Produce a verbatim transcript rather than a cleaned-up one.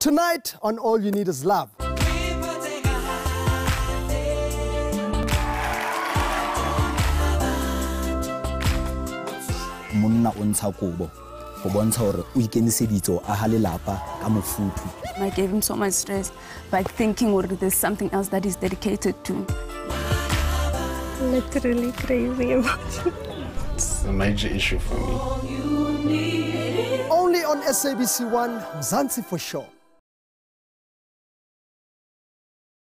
Tonight on All You Need Is Love. Monna o ntsha kobo go bontsha hore o ikemiseditse a ha lelapa ka mofuthu. I gave him so much stress by thinking or there's something else that he's dedicated to. Literally crazy about you. It's a major issue for me. Only on S A B C one, Mzansi for sure.